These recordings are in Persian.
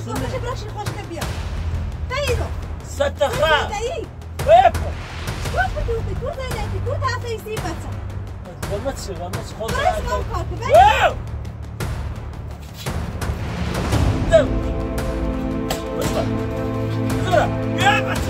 خوش براشی خوش بیا تاییدو ست خراب تایی ويبقى وقت دوتي كل زيناتي كل تعطي سيبتها غمتش خذ بس ما وقعت بس واو دم اسمع زرع يا بس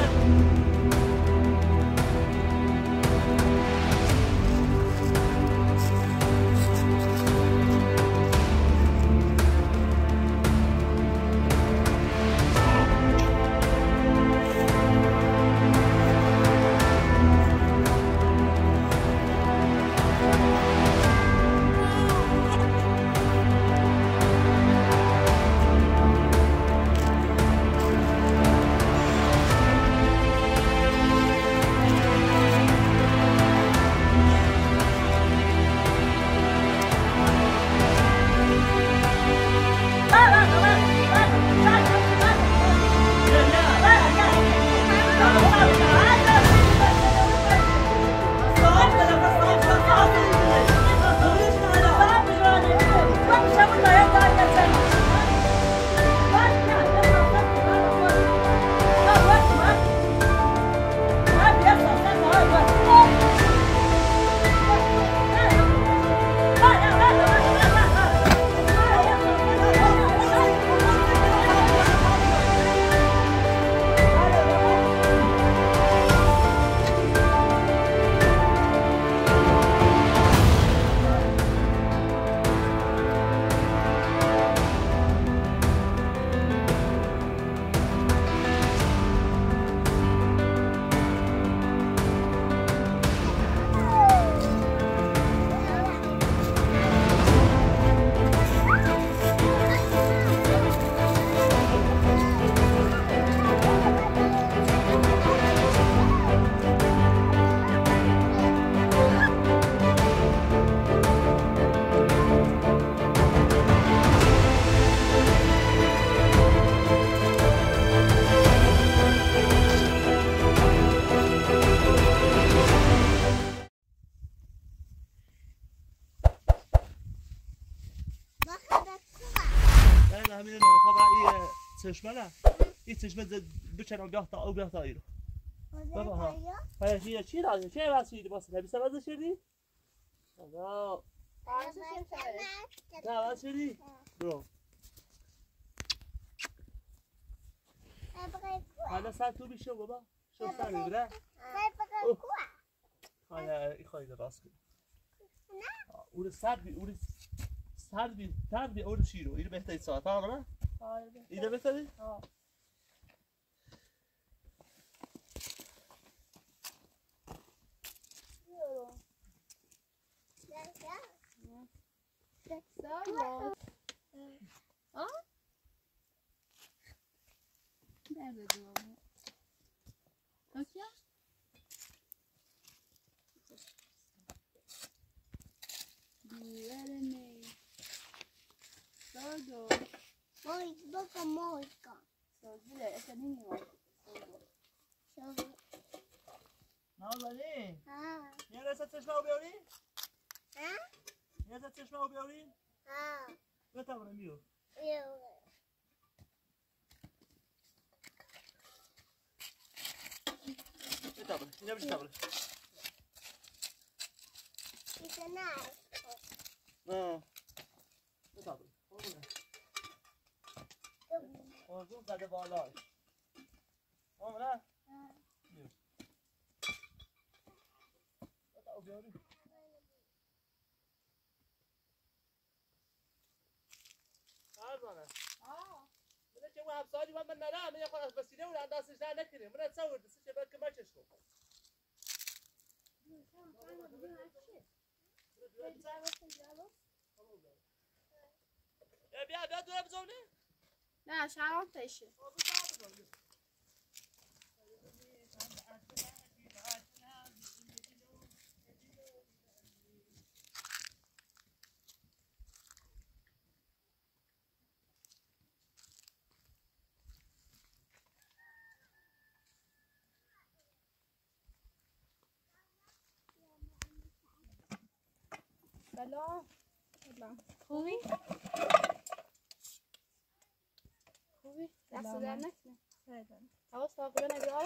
چشمه نه این چشمه بچنم بیاختا او بیاختا ایرو بابا ها پایشی چی راځي چی واسه دې بس به سبا شدی نه نه واسه دې برو حالا ساعت تو بیشه بابا شو ساعت بره حالا خواهی راست نه اون سرد بی اون شیرو اینو بهتری ساعت ها نه اینو بهتری Nerede duvarı? Bak ya. Duvarını. Sordu. Boca mosca. Sordu da efendim mi var? Sordu. نه ولی ها یه رسه چشمه رو بیاری؟ ها یه رسه چشمه رو بیاری؟ ها بتابرم بیو بتابرم اینجا بیش تابرم It's a knife. نه بتابرم آزون زده بالای آمونه؟ بیو بتابرم بیاری فرزانه من که اون همسالی من نرم من خود از بسیله اون اندازش در نکنیم من تصور دستش باید که مچش کن بیا دوره بزونه نه شرم تشه سلام سلام خوبی؟ خوبی؟ در نکنه. حواس تقریبا نبیارم.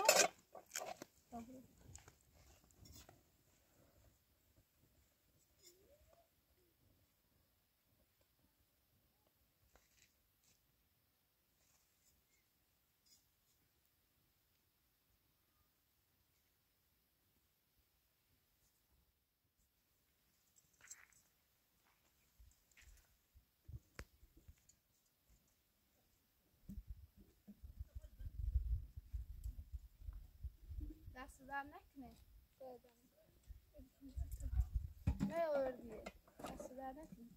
دست در نکنه. نه آوردیه. دست در نکنه.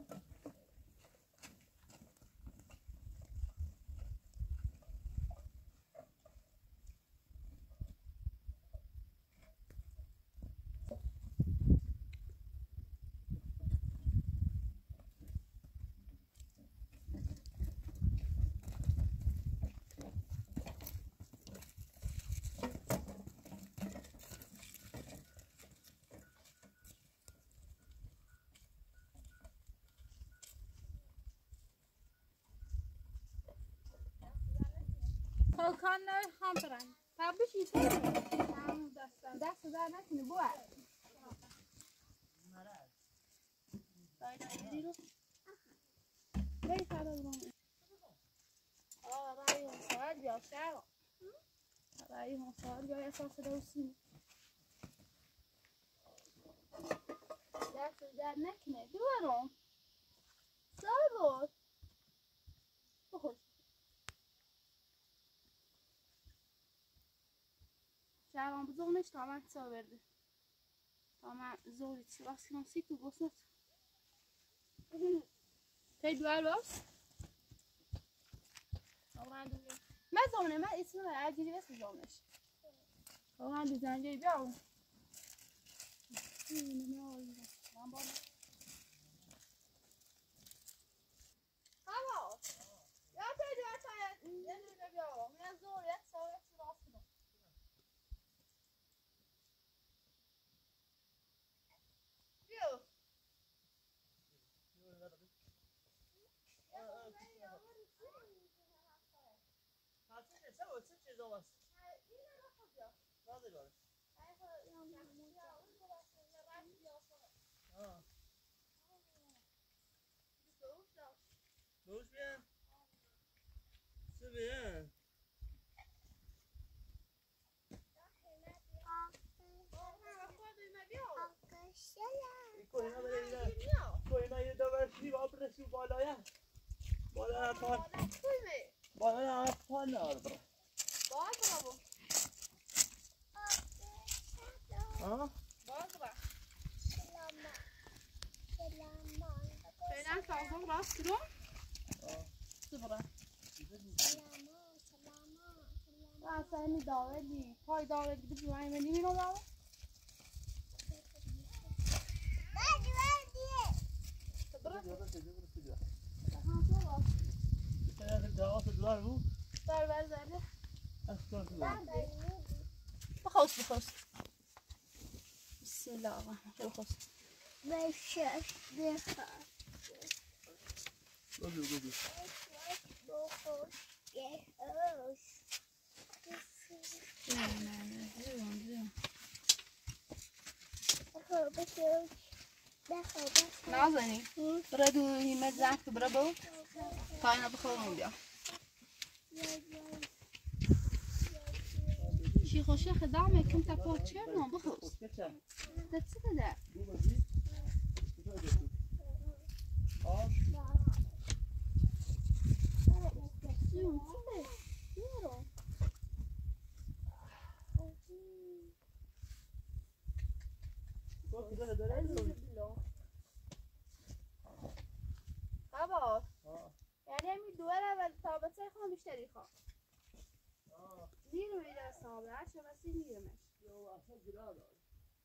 کان خام برن. تابش ایست. دست در نکنه بوه. دایی رو. بی فرار بون. رای مساعد بیا شعر. رای مساعد بیا اساس دوستی. دست در نکنه دوارم. سال بود. شعران بزرگش تمام ساورده. تمام زوری چی واسه نسی تو بسات. تی دوال باس. ما زمانه ما اسمه عجیبی بس زمانش. آن دیزنجی بیاو. هوا. یا تی دوال تا یه نور بیاو. من زوری ساورد راست کنم. Boos bien. C'est bien. کوی داور شیب آب رسید بالایه. بالا پان. بالا پان نارد. باز ها؟ باز فعلا کارم راست رو. سبرا. اصلا داوری. پای داوری بدی من نمی‌بینم داور. بخوست بسم الله الرحمن الرحیم بخوست نازنی بردو همت زنگ برابو پاینا بخورم بیا شي خوشي خدامه كنت بوتشيرنو بخص تتصل ده بابا يعني همین دوره و تابطه خواهم بیشتری خواه زیر میره صابه هرچه بسی میرمش اصلا گلا دار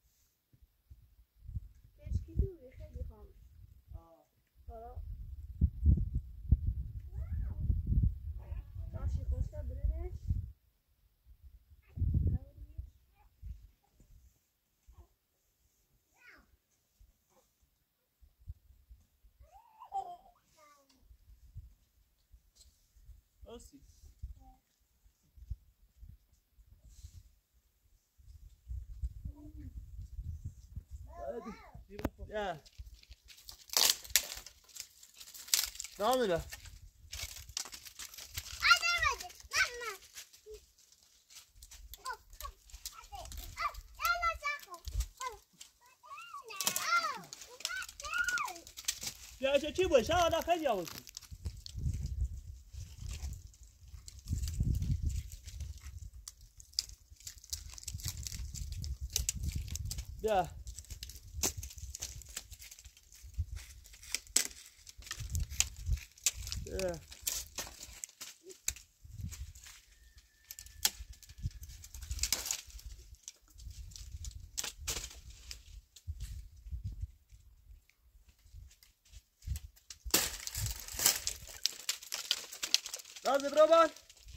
کشکی دوری خیلی خواهمش داشتی خوشتا برنش Aussi. نه نامونه بیا چی باشه آنا خیلی آوازی بیا بیا لازم برو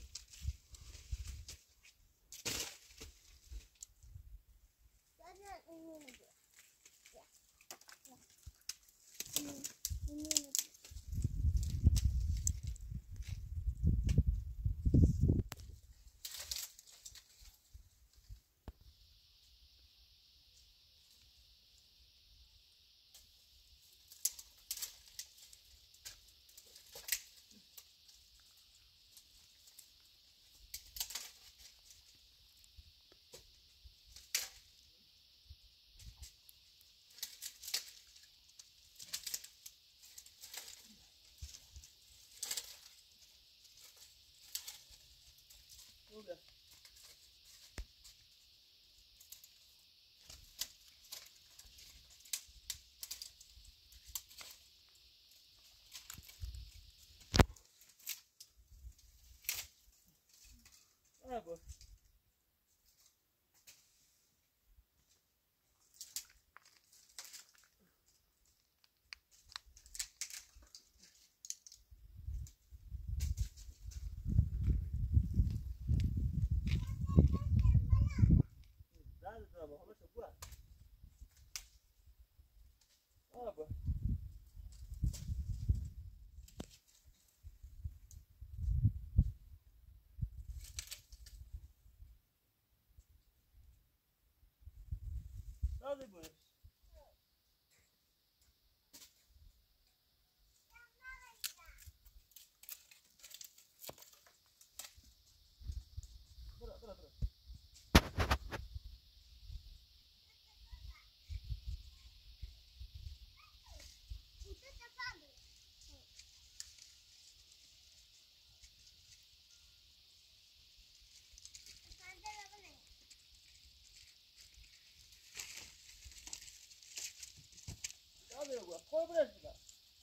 لازم باش برو برو برو لازم باش خور برش بده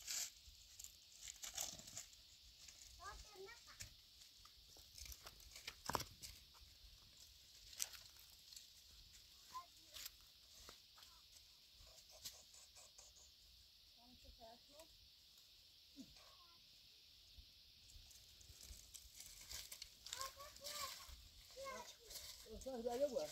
Saya buat.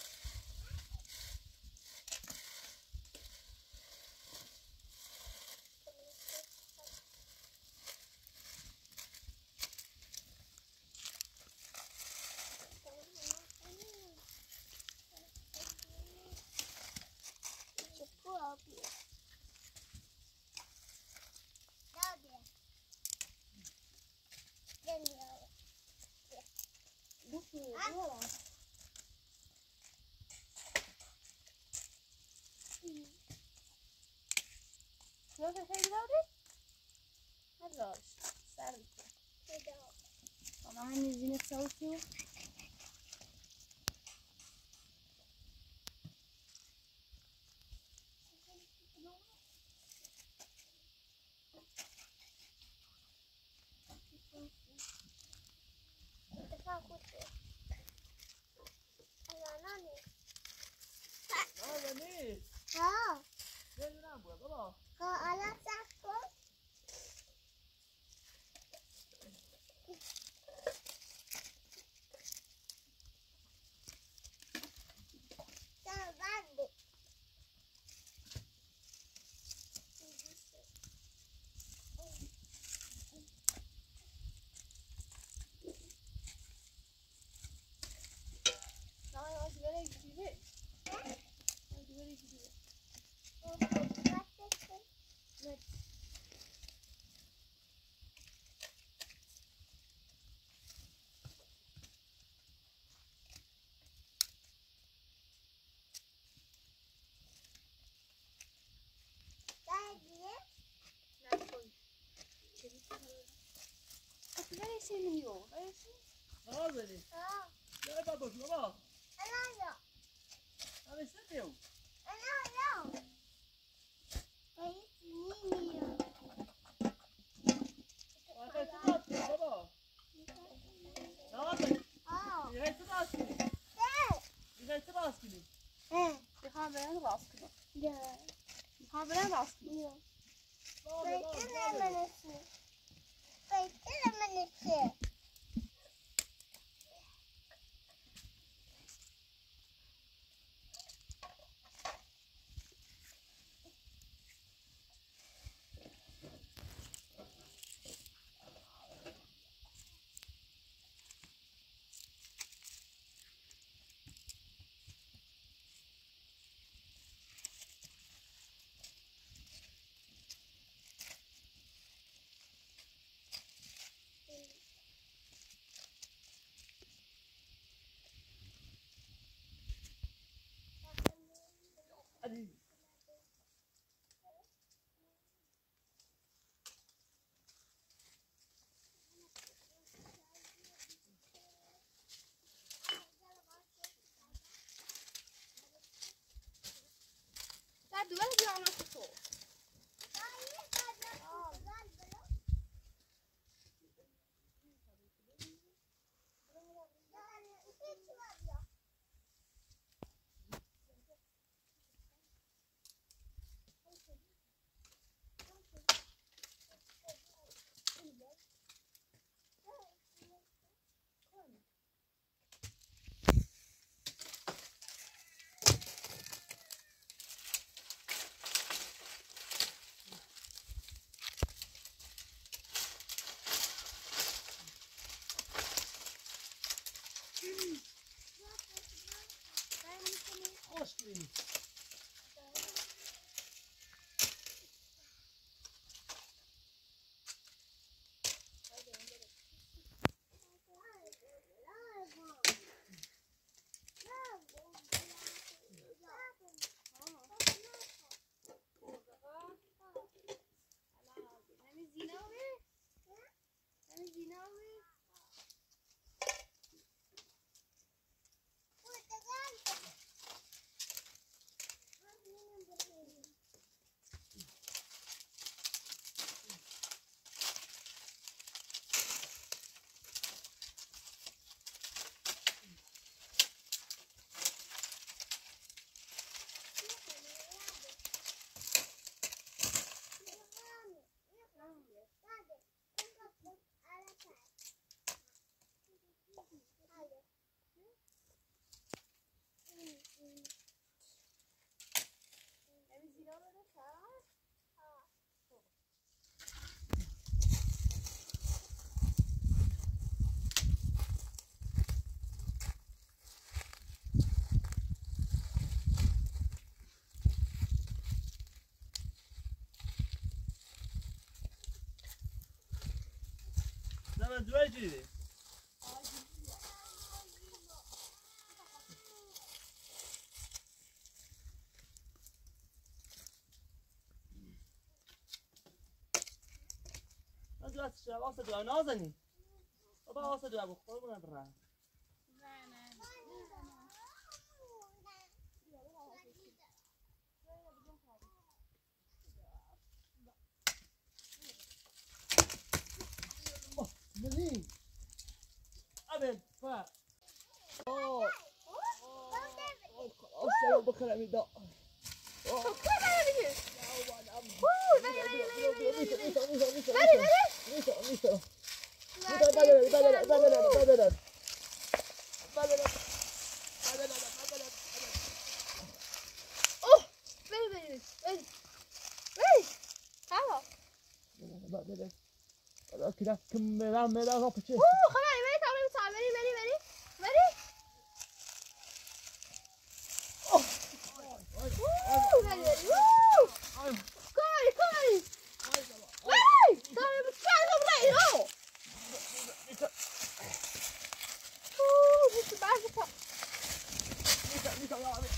Look at how loaded. Hello, sorry. طبعا عايزين نسوي برسیم میو برسیم نازنین یا بابا بابا أنا انا سنيو لا بابا نازنین یه تراس کنی یه تراس کنی میخوام برم راست کنم میخوام برم راست کنم علی لا دوباره بیام تو خوش کنی زمان دوای جیده واسه دو نازنین بابا واسه دو بخور بودن برای مني أبد فا أوه أوه بخير أمي دا كده كم رام لا روح شيء خلاص بری تعالی تعالی بری کاری وای تعالی بسیار بری رو هیچ باشه تا نيكا يا عمي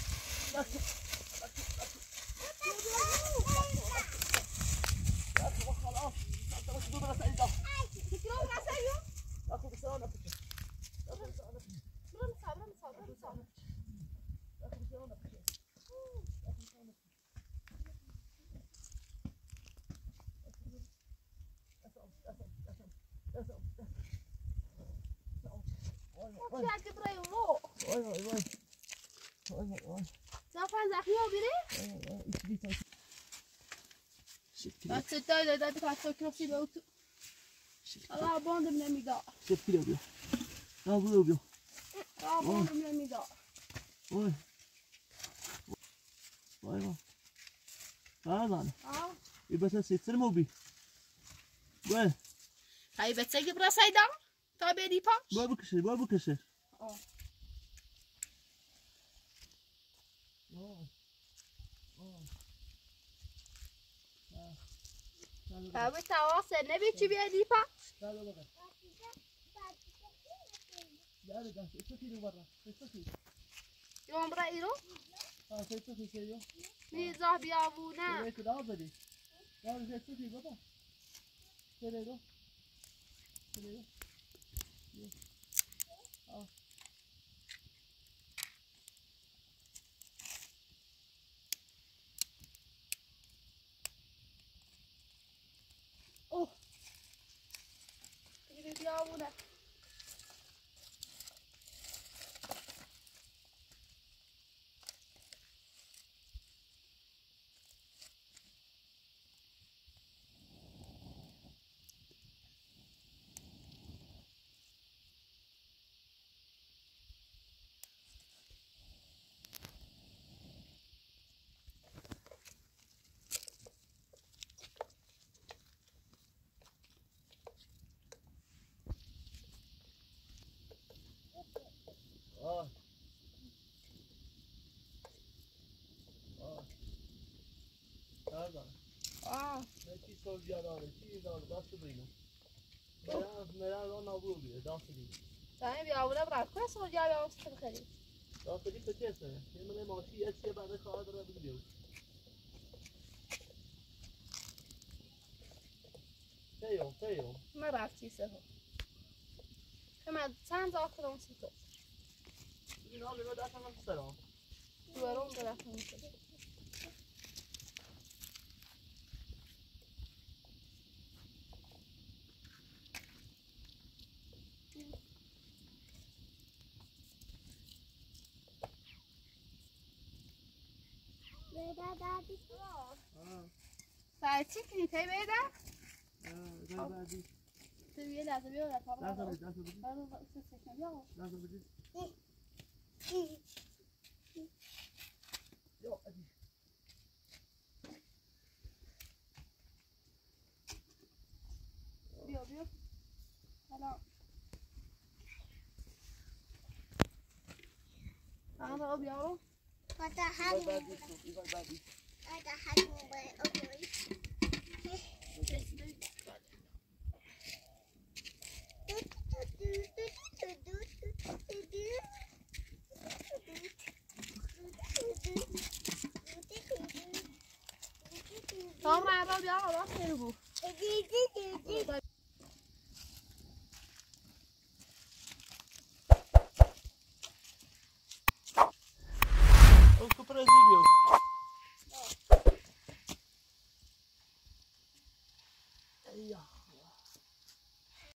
خلاص انت مش چه که برای اونو زفن زخمی ها بیره؟ بس دای دای پس کسی به اوتو الله باندم نمیدا شکلی بیا بیا بیا باندم نمیدا وای وای وای يبقى تسلموا بيه وين هاي بتسجل براسايدا تابع دي باش ما بكشر هاي تواصل نبي تبي دي باش لا تسكي برا تسكي يوم رايرو تسكي كيو ميزه بيابونا هيك دابدي لا تسكي بابا كده كده اوه كده بيابونا چی سال جداره چی داره دست بینم مرا را نبودی دست بینم دائما بيابونا برات كل صور جاي بيابونا خلي دست بینم تو چیسته من ماشی چیه بعد خواهد را بگیرم تیو ما رفتي سهو كمان سان زاكرون سيتو این حال رو دست هم سلام دوارون براتون سيتو ساعتی کنی تی بیده؟ بعدی تبیه لازم بیاره دست بدی یا ادی بیا سلام أنا أبي أروح هذا حلو هذا حلو تمام أبي أروح أروح